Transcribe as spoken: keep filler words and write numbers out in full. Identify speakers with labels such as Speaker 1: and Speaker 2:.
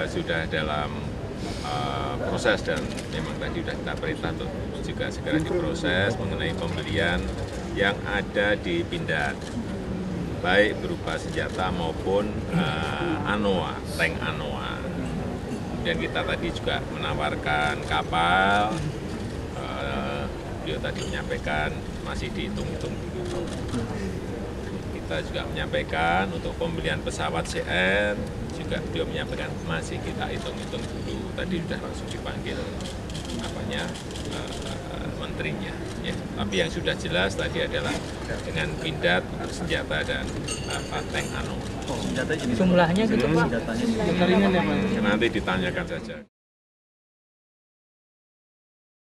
Speaker 1: sudah dalam uh, proses dan memang tadi sudah kita perintah untuk juga segera diproses mengenai pembelian yang ada di Pindad, baik berupa senjata maupun uh, anoa, tank anoa. Kemudian kita tadi juga menawarkan kapal, uh, beliau tadi menyampaikan masih dihitung-hitung dulu. Kita juga menyampaikan untuk pembelian pesawat C R, juga beliau menyampaikan masih kita hitung-hitung dulu. Tadi sudah langsung dipanggil apanya uh, menterinya. Ya. Tapi yang sudah jelas tadi adalah dengan Pindad untuk senjata dan apa, tank anoa.
Speaker 2: Jumlahnya gitu Pak?
Speaker 1: Nanti ditanyakan saja.